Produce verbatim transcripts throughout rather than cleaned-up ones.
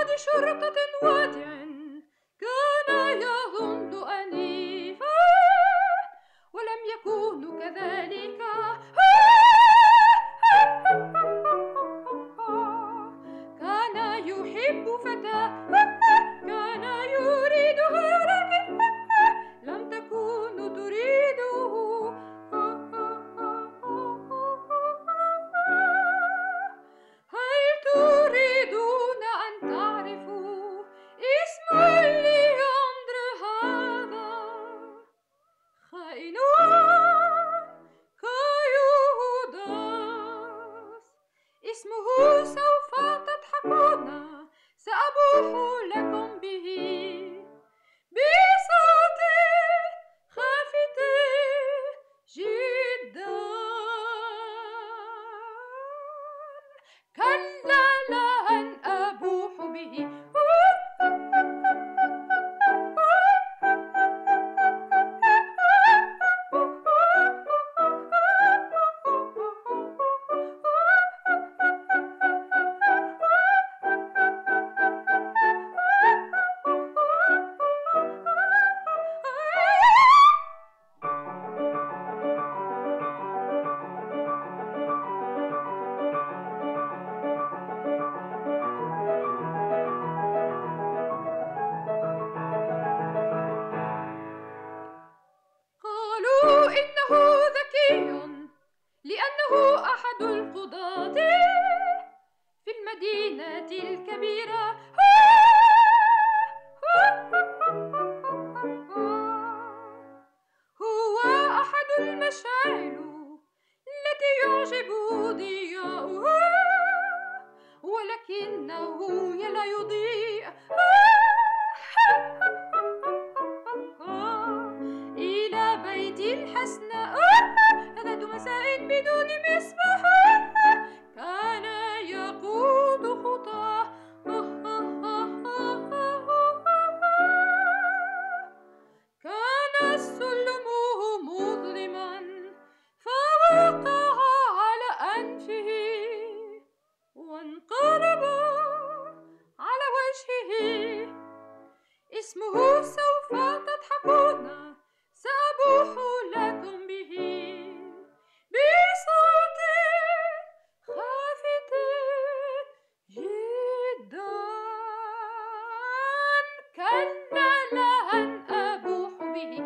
بعد شرطة وادع كان يظن أنيفا ولم يكون كذلك. كان يحب فتاة كان يريدها لكن لم تكن تريده. هل تريدون أن تعرفوا اسم ليندر هذا؟ خائنون كيوداس اسمه سوف تضحكون سأبوح لكم به بصوت خافت جدا. كلا لن أبوح به. قالوا إنه ذكي لأنه أحد القضاة في المدينة الكبيرة. هو أحد المشاعل التي يعجب ضياؤها ولكنه لا يضيء إلى بيت الحسناء ذات مساء بدون مصباح. كان يقود خطاه كان السلم مظلما فوقع على أنفه وانقلب على وجهه. اسمه سوف تضحكون سأبوح لكم به بصوت خافت جدا. كلا لن أبوح به.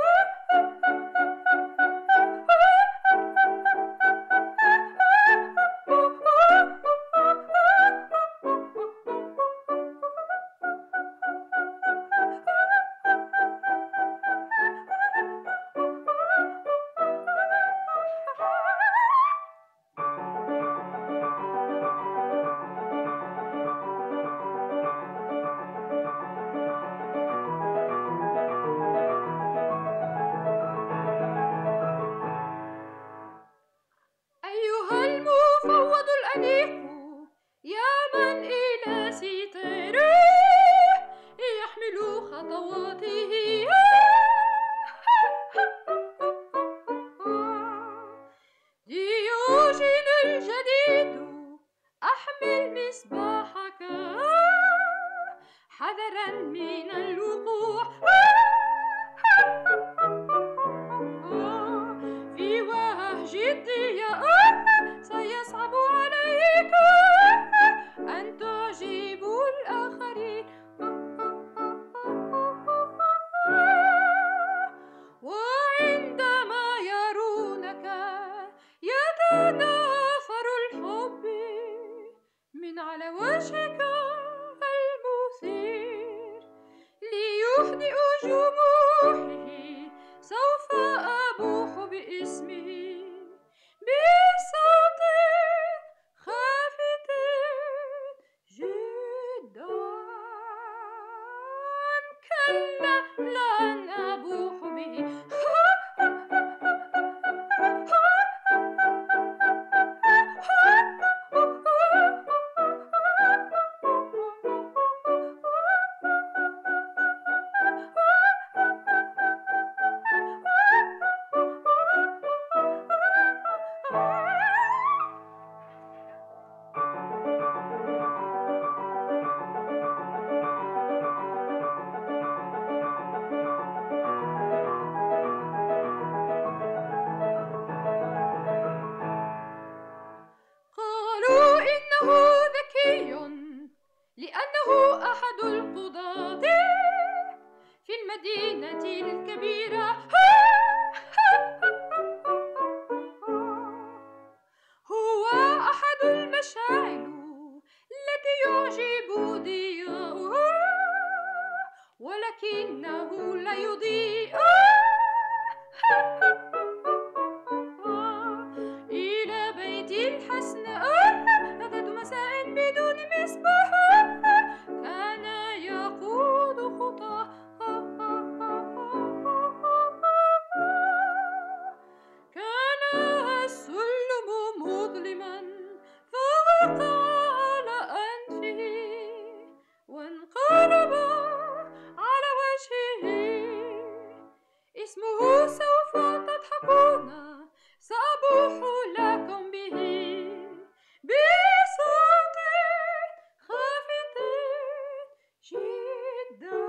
أيها المفوض الأنيق يا من إلى ستره يحمل خطواته ديوجين الجديد أحمل مصباحك حذرا من الوقوع في وهج الضياء. سيصعب عليك أن تعجبوا الآخرين وعندما يرونك يتناثر الحب من على وجهك المثير ليهدئ جموحه. سوف أبوح باسمه بصوت خافت جدا. كلا لن أبوح به. إنه أحد القضاة في المدينة الكبيرة. هو أحد المشاعل التي يعجب ضياؤها، ولكنه لا يضيء إلى بيت الحسن عدد مساء بدون مصباح. كان يقود خطاه، كان السلم مظلما فوقع على أنفه وانقلب على وجهه. اسمه سوف تضحكون، سأبوح لكم به بصوت خافت جدا.